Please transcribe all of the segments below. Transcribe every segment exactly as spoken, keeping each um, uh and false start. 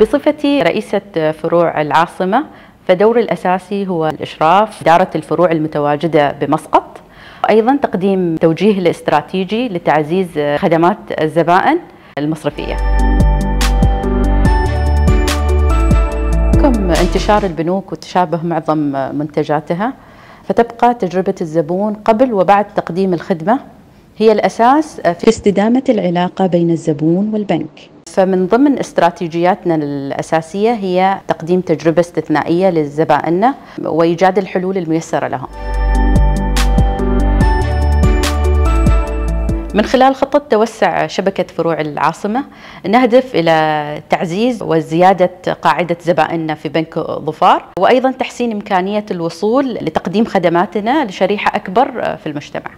بصفتي رئيسة فروع العاصمة، فدوري الأساسي هو الإشراف إدارة الفروع المتواجدة بمسقط، وأيضا تقديم توجيه الاستراتيجي لتعزيز خدمات الزبائن المصرفية. بحكم انتشار البنوك وتشابه معظم منتجاتها، فتبقى تجربة الزبون قبل وبعد تقديم الخدمة هي الأساس في استدامة العلاقة بين الزبون والبنك. فمن ضمن استراتيجياتنا الأساسية هي تقديم تجربة استثنائية لزبائننا وإيجاد الحلول الميسرة لهم. من خلال خطة توسع شبكة فروع العاصمة نهدف إلى تعزيز وزيادة قاعدة زبائننا في بنك ظفار، وأيضا تحسين إمكانية الوصول لتقديم خدماتنا لشريحة أكبر في المجتمع.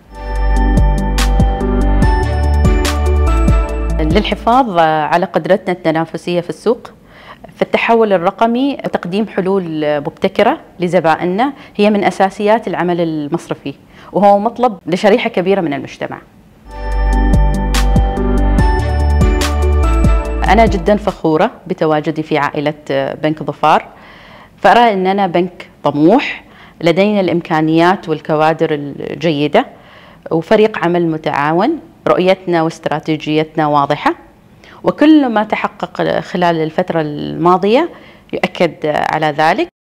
للحفاظ على قدرتنا التنافسية في السوق، فالتحول الرقمي وتقديم حلول مبتكرة لزبائننا هي من أساسيات العمل المصرفي، وهو مطلب لشريحة كبيرة من المجتمع. أنا جدا فخورة بتواجدي في عائلة بنك ظفار، فأرى أننا بنك طموح، لدينا الإمكانيات والكوادر الجيدة وفريق عمل متعاون، رؤيتنا واستراتيجيتنا واضحة، وكل ما تحقق خلال الفترة الماضية يؤكد على ذلك.